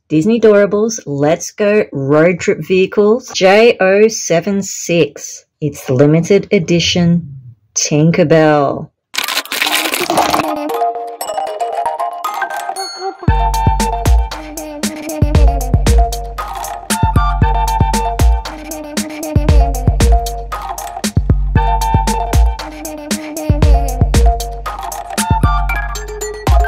Disney Doorables, Let's Go Road Trip Vehicles, J076. It's the limited edition Tinkerbell.